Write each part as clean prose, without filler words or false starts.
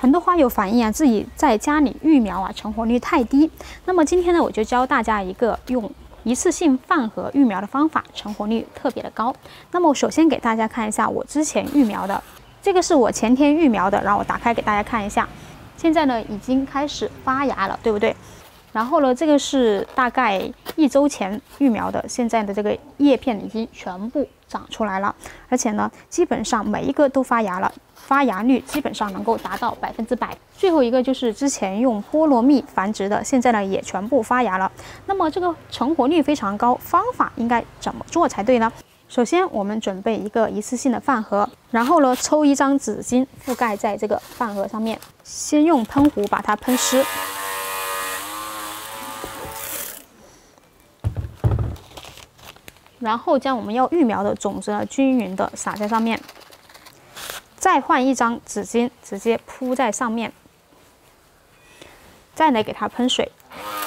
很多花友反映啊，自己在家里育苗啊，成活率太低。那么今天呢，我就教大家一个用一次性饭盒育苗的方法，成活率特别的高。那么我首先给大家看一下我之前育苗的，这个是我前天育苗的，让我打开给大家看一下。现在呢已经开始发芽了，对不对？然后呢，这个是大概1周前育苗的，现在的这个叶片已经全部长出来了，而且呢，基本上每一个都发芽了，发芽率基本上能够达到100%。最后一个就是之前用菠萝蜜繁殖的，现在呢也全部发芽了。那么这个成活率非常高，方法应该怎么做才对呢？首先，我们准备一个一次性的饭盒，然后呢，抽一张纸巾覆盖在这个饭盒上面，先用喷壶把它喷湿，然后将我们要育苗的种子呢均匀的撒在上面，再换一张纸巾直接铺在上面，再来给它喷水。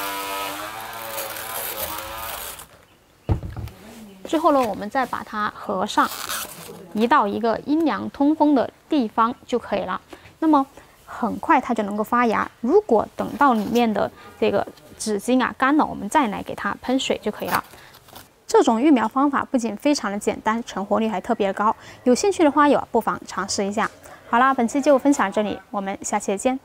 最后呢，我们再把它合上，移到一个阴凉通风的地方就可以了。那么很快它就能够发芽。如果等到里面的这个纸巾啊干了，我们再来给它喷水就可以了。这种育苗方法不仅非常的简单，成活率还特别高。有兴趣的花友不妨尝试一下。好啦，本期就分享这里，我们下期见。